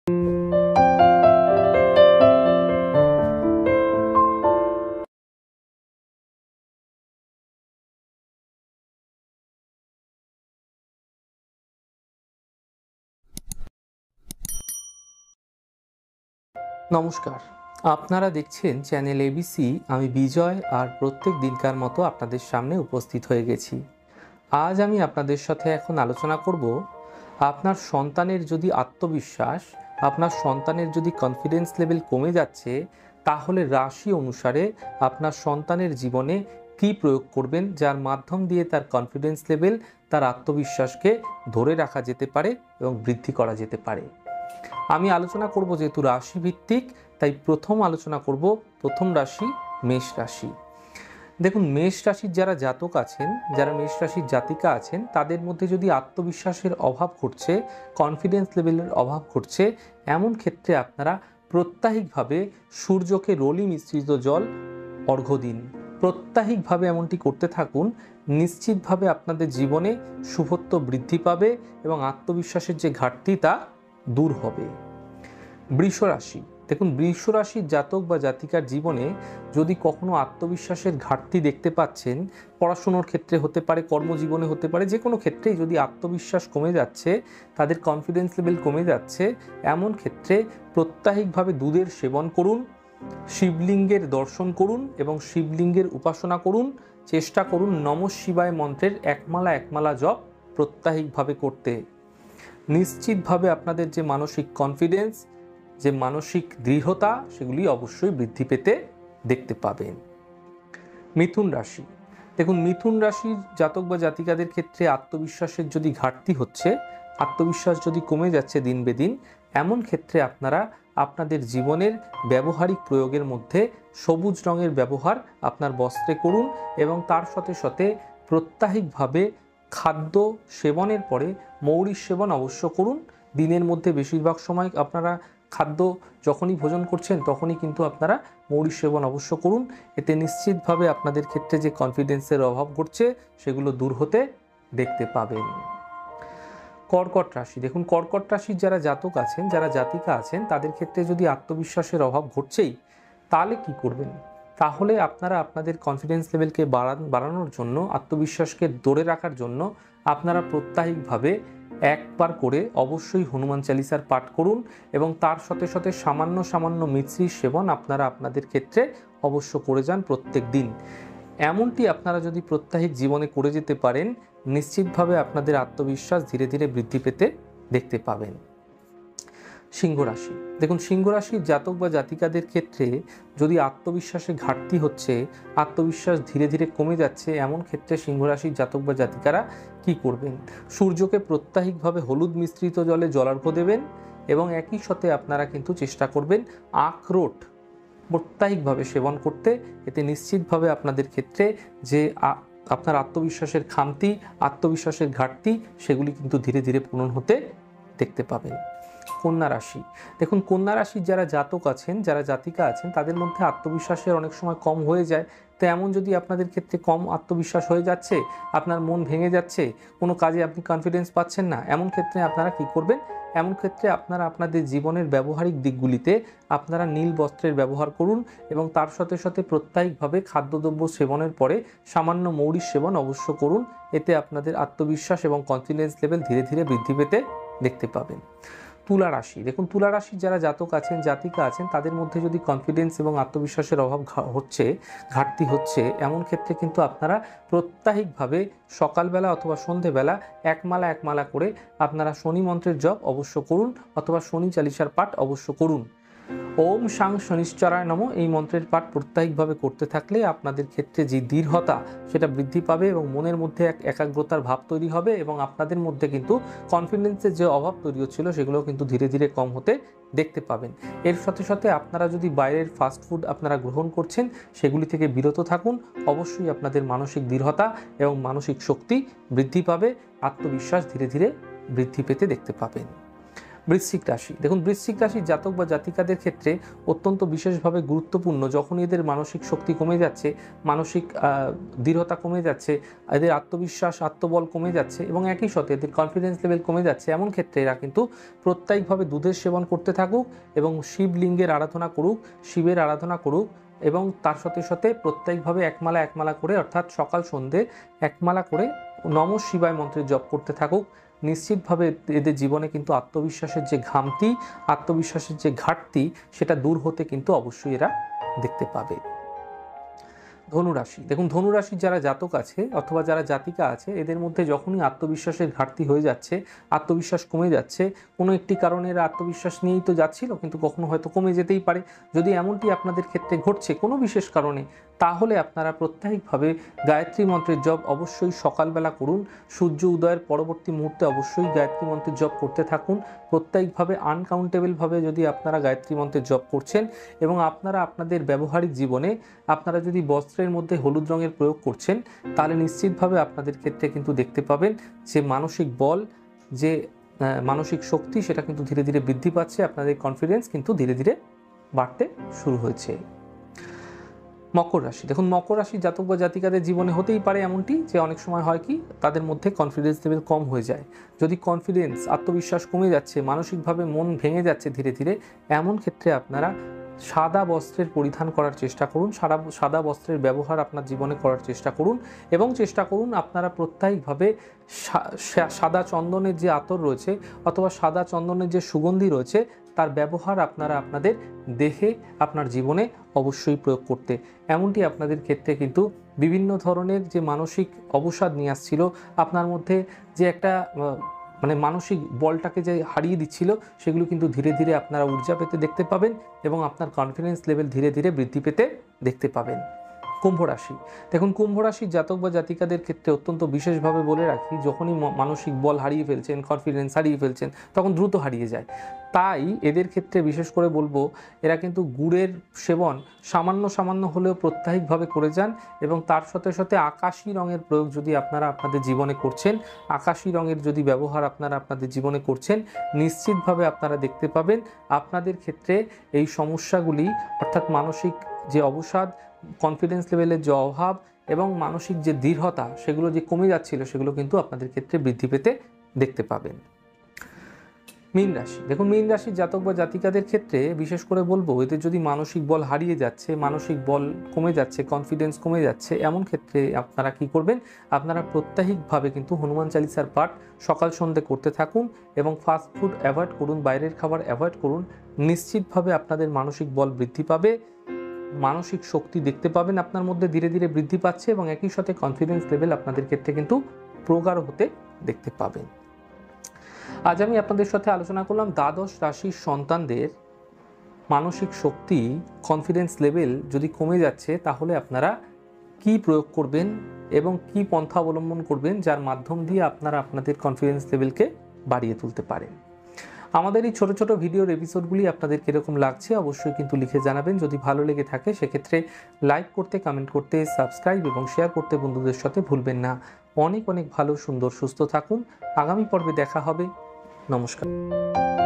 নমস্কার, আপনারা দেখছেন চ্যানেল এবিসি। আমি বিজয়, আর প্রত্যেক দিনকার মতো আপনাদের সামনে উপস্থিত হয়ে গেছি। আজ আমি আপনাদের সাথে এখন আলোচনা করব, আপনার সন্তানের যদি আত্মবিশ্বাস, আপনার সন্তানের যদি কনফিডেন্স লেভেল কমে যাচ্ছে, তাহলে রাশি অনুসারে আপনার সন্তানের জীবনে কী প্রয়োগ করবেন, যার মাধ্যম দিয়ে তার কনফিডেন্স লেভেল, তার আত্মবিশ্বাসকে ধরে রাখা যেতে পারে এবং বৃদ্ধি করা যেতে পারে। আমি আলোচনা করব, যেহেতু রাশি ভিত্তিক, তাই প্রথম আলোচনা করব প্রথম রাশি মেষ রাশি। দেখুন, মেষ রাশির যারা জাতক আছেন, যারা মেষ রাশির জাতিকা আছেন, তাদের মধ্যে যদি আত্মবিশ্বাসের অভাব ঘটছে, কনফিডেন্স লেভেলের অভাব ঘটছে, এমন ক্ষেত্রে আপনারা প্রত্যাহিকভাবে সূর্যকে রোলি মিশ্রিত জল অর্ঘ্য দিন। প্রত্যাহিকভাবে এমনটি করতে থাকুন, নিশ্চিতভাবে আপনাদের জীবনে শুভত্ব বৃদ্ধি পাবে এবং আত্মবিশ্বাসের যে ঘাটতি তা দূর হবে। বৃষ রাশি, দেখুন, বৃষ রাশির জাতক বা জাতিকার জীবনে যদি কখনো আত্মবিশ্বাসের ঘাটতি দেখতে পাচ্ছেন, পড়াশুনোর ক্ষেত্রে হতে পারে, কর্মজীবনে হতে পারে, যে কোনো ক্ষেত্রেই যদি আত্মবিশ্বাস কমে যাচ্ছে, তাদের কনফিডেন্স লেভেল কমে যাচ্ছে, এমন ক্ষেত্রে প্রত্যাহিকভাবে দুধের সেবন করুন, শিবলিঙ্গের দর্শন করুন এবং শিবলিঙ্গের উপাসনা করুন। চেষ্টা করুন নমঃ শিবায় মন্ত্রের একমালা জপ প্রত্যাহিকভাবে করতে। নিশ্চিতভাবে আপনাদের যে মানসিক কনফিডেন্স, যে মানসিক দৃঢ়তা, সেগুলি অবশ্যই বৃদ্ধি পেতে দেখতে পাবেন। মিথুন রাশি, দেখুন, মিথুন রাশির জাতক বা জাতিকাদের ক্ষেত্রে আত্মবিশ্বাসের যদি ঘাটতি হচ্ছে, আত্মবিশ্বাস যদি কমে যাচ্ছে দিন বেদিন, এমন ক্ষেত্রে আপনারা আপনাদের জীবনের ব্যবহারিক প্রয়োগের মধ্যে সবুজ রঙের ব্যবহার আপনার বস্ত্রে করুন এবং তার সাথে সাথে প্রত্যাহিকভাবে খাদ্য সেবনের পরে মৌরির সেবন অবশ্য করুন। দিনের মধ্যে বেশিরভাগ সময় আপনারা খাদ্য যখনই ভোজন করছেন তখনই কিন্তু আপনারা মৌরির সেবন অবশ্য করুন। এতে নিশ্চিতভাবে আপনাদের ক্ষেত্রে যে কনফিডেন্সের অভাব ঘটছে সেগুলো দূর হতে দেখতে পাবেন। কর্কট রাশি, দেখুন, কর্কট রাশির যারা জাতক আছেন, যারা জাতিকা আছেন, তাদের ক্ষেত্রে যদি আত্মবিশ্বাসের অভাব ঘটছেই, তাহলে কি করবেন? তাহলে আপনারা আপনাদের কনফিডেন্স লেভেলকে বাড়ানোর জন্য, আত্মবিশ্বাসকে ধরে রাখার জন্য আপনারা প্রত্যাহিকভাবে একবার করে অবশ্যই হনুমান চালিসার পাঠ করুন এবং তার সাথে সাথে সামান্য মিছরির সেবন আপনারা আপনাদের ক্ষেত্রে অবশ্য করে যান প্রত্যেক দিন। এমনটি আপনারা যদি প্রত্যাহিক জীবনে করে যেতে পারেন, নিশ্চিতভাবে আপনাদের আত্মবিশ্বাস ধীরে ধীরে বৃদ্ধি পেতে দেখতে পাবেন। সিংহ রাশি, দেখুন, সিংহ রাশির জাতক বা জাতিকাদের ক্ষেত্রে যদি আত্মবিশ্বাসে ঘাটতি হচ্ছে, আত্মবিশ্বাস ধীরে ধীরে কমে যাচ্ছে, এমন ক্ষেত্রে সিংহ রাশির জাতক বা জাতিকারা কি করবেন? সূর্যকে প্রত্যাহিকভাবে হলুদ মিশ্রিত জলে জলার্ঘ্য দেবেন এবং একই সাথে আপনারা কিন্তু চেষ্টা করবেন আখরোট প্রত্যাহিকভাবে সেবন করতে। এতে নিশ্চিতভাবে আপনাদের ক্ষেত্রে যে আপনার আত্মবিশ্বাসের খামতি, আত্মবিশ্বাসের ঘাটতি, সেগুলি কিন্তু ধীরে ধীরে পূরণ হতে দেখতে পাবেন। কন্যা রাশি, দেখুন, কন্যা রাশির যারা জাতক আছেন, যারা জাতিকা আছেন, তাদের মধ্যে আত্মবিশ্বাসের অনেক সময় কম হয়ে যায়। তো এমন যদি আপনাদের ক্ষেত্রে কম আত্মবিশ্বাস হয়ে যাচ্ছে, আপনার মন ভেঙে যাচ্ছে, কোনো কাজে আপনি কনফিডেন্স পাচ্ছেন না, এমন ক্ষেত্রে আপনারা কি করবেন? এমন ক্ষেত্রে আপনারা আপনাদের জীবনের ব্যবহারিক দিকগুলিতে আপনারা নীল বস্ত্রের ব্যবহার করুন এবং তার সাথে সাথে প্রত্যাহিকভাবে খাদ্যদ্রব্য সেবনের পরে সামান্য মৌরির সেবন অবশ্য করুন। এতে আপনাদের আত্মবিশ্বাস এবং কনফিডেন্স লেভেল ধীরে ধীরে বৃদ্ধি পেতে দেখতে পাবেন। তুলা রাশি, দেখুন, তুলা রাশির যারা জাতক আছেন, জাতিকা আছেন, তাদের মধ্যে যদি কনফিডেন্স এবং আত্মবিশ্বাসের অভাব হচ্ছে, ঘাটতি হচ্ছে, এমন ক্ষেত্রে কিন্তু আপনারা প্রত্যাহিকভাবে সকালবেলা অথবা সন্ধেবেলা একমালা করে আপনারা শনি মন্ত্রের জপ অবশ্য করুন অথবা শনি চালিসার পাঠ অবশ্য করুন। ওম সাং শনিশ্চরায় নমঃ এই মন্ত্রের পাঠ প্রত্যাহিকভাবে করতে থাকলে আপনাদের ক্ষেত্রে যে দৃঢ়তা, সেটা বৃদ্ধি পাবে এবং মনের মধ্যে এক একাগ্রতার ভাব তৈরি হবে এবং আপনাদের মধ্যে কিন্তু কনফিডেন্সের যে অভাব তৈরি হচ্ছিল, সেগুলো কিন্তু ধীরে ধীরে কম হতে দেখতে পাবেন। এর সাথে সাথে আপনারা যদি বাইরের ফাস্টফুড আপনারা গ্রহণ করছেন, সেগুলি থেকে বিরত থাকুন। অবশ্যই আপনাদের মানসিক দৃঢ়তা এবং মানসিক শক্তি বৃদ্ধি পাবে, আত্মবিশ্বাস ধীরে ধীরে বৃদ্ধি পেতে দেখতে পাবেন। বৃশ্চিক রাশি, দেখুন বৃশ্চিক রাশির জাতক বা জাতিকাদের ক্ষেত্রে অত্যন্ত বিশেষভাবে গুরুত্বপূর্ণ। যখন এদের মানসিক শক্তি কমে যাচ্ছে, মানসিক দৃঢ়তা কমে যাচ্ছে, এদের আত্মবিশ্বাস আত্মবল কমে যাচ্ছে এবং একই সাথে এদের কনফিডেন্স লেভেল কমে যাচ্ছে, এমন ক্ষেত্রে এরা কিন্তু প্রত্যেকভাবে দুধের সেবন করতে থাকুক এবং শিবলিঙ্গের আরাধনা করুক, শিবের আরাধনা করুক এবং তার সাথে সাথে প্রত্যেকভাবে একমালা একমালা করে, অর্থাৎ সকাল সন্ধে একমালা করে নমঃ শিবায় মন্ত্রের জপ করতে থাকুক। নিশ্চিতভাবে এদের জীবনে কিন্তু আত্মবিশ্বাসের যে ঘামতি, আত্মবিশ্বাসের যে ঘাটতি, সেটা দূর হতে কিন্তু অবশ্যই এরা দেখতে পাবে। ধনুরাশি, দেখুন ধনুরাশির যারা জাতক আছে অথবা যারা জাতিকা আছে, এদের মধ্যে যখনই আত্মবিশ্বাসের ঘাটতি হয়ে যাচ্ছে, আত্মবিশ্বাস কমে যাচ্ছে, কোনো একটি কারণে এরা আত্মবিশ্বাস নিয়েই তো যাচ্ছিল কিন্তু কখনো হয়তো কমে যেতেই পারে, যদি এমনটি আপনাদের ক্ষেত্রে ঘটছে কোনো বিশেষ কারণে, তাহলে আপনারা প্রত্যেকভাবে গায়ত্রী মন্ত্রের জপ অবশ্যই সকালবেলা করুন। সূর্য উদয়ের পরবর্তী মুহূর্তে অবশ্যই গায়ত্রী মন্ত্রের জপ করতে থাকুন। প্রত্যেকভাবে আনকাউন্টেবলভাবে যদি আপনারা গায়ত্রী মন্ত্রের জপ করছেন এবং আপনারা আপনাদের ব্যবহারিক জীবনে আপনারা যদি বস্ত্রের মধ্যে হলুদ রঙের প্রয়োগ করছেন, তাহলে নিশ্চিতভাবে আপনাদের ক্ষেত্রে কিন্তু দেখতে পাবেন যে মানসিক বল, যে মানসিক শক্তি, সেটা কিন্তু ধীরে ধীরে বৃদ্ধি পাচ্ছে, আপনাদের কনফিডেন্স কিন্তু ধীরে ধীরে বাড়তে শুরু হয়েছে। মকর রাশি, দেখুন মকর রাশির জাতক বা জাতিকাদের জীবনে হতেই পারে এমনটি যে অনেক সময় হয় কি তাদের মধ্যে কনফিডেন্স লেভেল কম হয়ে যায়। যদি কনফিডেন্স আত্মবিশ্বাস কমে যাচ্ছে, মানসিকভাবে মন ভেঙে যাচ্ছে ধীরে ধীরে, এমন ক্ষেত্রে আপনারা সাদা বস্ত্রের পরিধান করার চেষ্টা করুন, সাদা বস্ত্রের ব্যবহার আপনার জীবনে করার চেষ্টা করুন এবং চেষ্টা করুন আপনারা প্রত্যেকভাবে সাদা চন্দনের যে আতর রয়েছে অথবা সাদা চন্দনের যে সুগন্ধি রয়েছে, তার ব্যবহার আপনারা আপনাদের দেহে আপনার জীবনে অবশ্যই প্রয়োগ করতে। এমনটি আপনাদের ক্ষেত্রে কিন্তু বিভিন্ন ধরনের যে মানসিক অবসাদ নিয়ে আসছিল, আপনার মধ্যে যে একটা মানসিক বলটাকে যে হারিয়ে দিচ্ছিল, সেগুলো কিন্তু ধীরে ধীরে আপনারা ঊর্জা পেতে দেখতে পাবেন এবং আপনার কনফিডেন্স লেভেল ধীরে ধীরে বৃদ্ধি পেতে দেখতে পাবেন। কুম্ভ রাশি, দেখুন কুম্ভ রাশির জাতক বা জাতিকাদের ক্ষেত্রে অত্যন্ত বিশেষভাবে বলে রাখি, যখনই মানসিক বল হারিয়ে ফেলছেন, কনফিডেন্স হারিয়ে ফেলছেন, তখন দ্রুত হারিয়ে যায়। তাই এদের ক্ষেত্রে বিশেষ করে বলবো, এরা কিন্তু গুড়ের সেবন সামান্য সামান্য হলেও প্রত্যাহিকভাবে করে যান এবং তার সাথে সাথে আকাশি রঙের প্রয়োগ যদি আপনারা আপনাদের জীবনে করছেন, আকাশি রঙের যদি ব্যবহার আপনারা আপনাদের জীবনে করছেন, নিশ্চিতভাবে আপনারা দেখতে পাবেন আপনাদের ক্ষেত্রে এই সমস্যাগুলি, অর্থাৎ মানসিক যে অবসাদ, কনফিডেন্স লেভেলের যে অভাব এবং মানসিক যে দৃঢ়তা, সেগুলো যে কমে যাচ্ছিল, সেগুলো কিন্তু আপনাদের ক্ষেত্রে বৃদ্ধি পেতে দেখতে পাবেন। মীন রাশি, দেখুন মীন রাশির জাতক বা জাতিকাদের ক্ষেত্রে বিশেষ করে বলবো, এদের যদি মানসিক বল হারিয়ে যাচ্ছে, মানসিক বল কমে যাচ্ছে, কনফিডেন্স কমে যাচ্ছে, এমন ক্ষেত্রে আপনারা কি করবেন, আপনারা প্রত্যাহিকভাবে কিন্তু হনুমান চালিসার পাঠ সকাল সন্ধ্যে করতে থাকুন এবং ফাস্ট ফুড অ্যাভয়েড করুন, বাইরের খাবার অ্যাভয়েড করুন। নিশ্চিতভাবে আপনাদের মানসিক বল বৃদ্ধি পাবে, মানসিক শক্তি দেখতে পাবেন আপনার মধ্যে ধীরে ধীরে বৃদ্ধি পাচ্ছে এবং একই সাথে কনফিডেন্স লেভেল আপনাদের ক্ষেত্রে কিন্তু প্রগাঢ় হতে দেখতে পাবেন। আজ আমি আপনাদের সাথে আলোচনা করলাম দ্বাদশ রাশির সন্তানদের মানসিক শক্তি, কনফিডেন্স লেভেল যদি কমে যাচ্ছে, তাহলে আপনারা কি প্রয়োগ করবেন এবং কি পন্থা অবলম্বন করবেন, যার মাধ্যম দিয়ে আপনারা আপনাদের কনফিডেন্স লেভেলকে বাড়িয়ে তুলতে পারেন। আমাদের এই ছোট ছোট ভিডিওর এপিসোডগুলি আপনাদের কীরকম লাগছে অবশ্যই কিন্তু লিখে জানাবেন। যদি ভালো লেগে থাকে সেক্ষেত্রে লাইক করতে, কমেন্ট করতে, সাবস্ক্রাইব এবং শেয়ার করতে বন্ধুদের সাথে ভুলবেন না। অনেক অনেক ভালো, সুন্দর, সুস্থ থাকুন। আগামী পর্বে দেখা হবে। নমস্কার।